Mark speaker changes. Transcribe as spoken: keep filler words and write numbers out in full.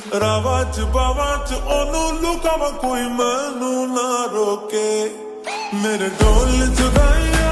Speaker 1: रावा च बावा च ओनू लुकावा कोई मैनू ना रोके मेरे ढोल जुदाई